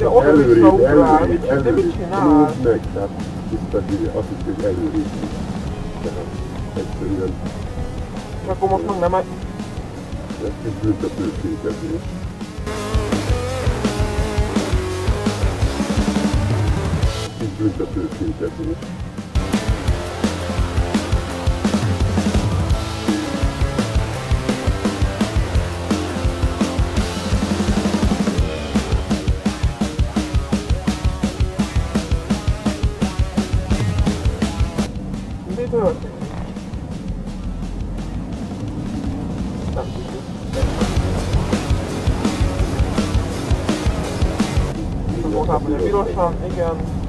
hogyha oda-vissza ugrál, de mit csinál? Meg, tehát tisztelt, azt hiszem, hogy előrébb. Tehát egyszerűen... És akkor most meg nem... Ez kis büntető fékezés. Kis büntető fékezés. Mi történt? Nem tudjuk. Most átmegy a pirosan, igen.